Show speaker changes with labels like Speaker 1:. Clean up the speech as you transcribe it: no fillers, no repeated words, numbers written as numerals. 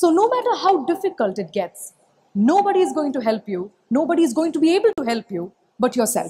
Speaker 1: So no matter how difficult it gets, nobody is going to help you, nobody is going to be able to help you but yourself.